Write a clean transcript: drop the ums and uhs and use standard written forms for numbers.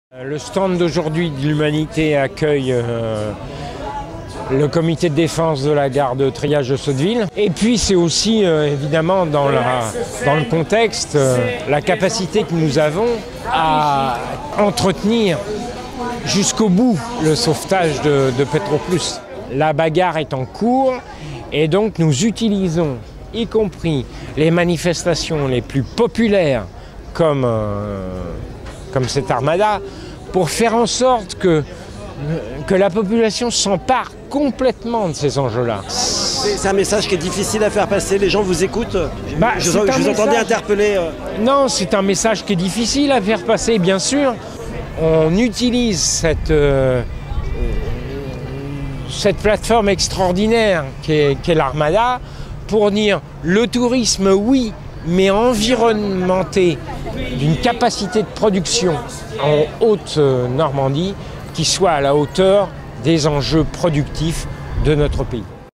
Le stand d'aujourd'hui de l'Humanité accueille le comité de défense de la gare de triage de Sotteville. Et puis c'est aussi évidemment dans le contexte la capacité que nous avons à entretenir jusqu'au bout le sauvetage de Petroplus. La bagarre est en cours et donc nous utilisons, y compris les manifestations les plus populaires comme cette armada, pour faire en sorte que la population s'empare complètement de ces enjeux-là. C'est un message qui est difficile à faire passer, les gens vous écoutent. Je vous entendais interpeller. Non, c'est un message qui est difficile à faire passer, bien sûr. On utilise cette plateforme extraordinaire qu'est l'Armada pour dire le tourisme, oui, mais environnementé d'une capacité de production en Haute-Normandie qui soit à la hauteur des enjeux productifs de notre pays.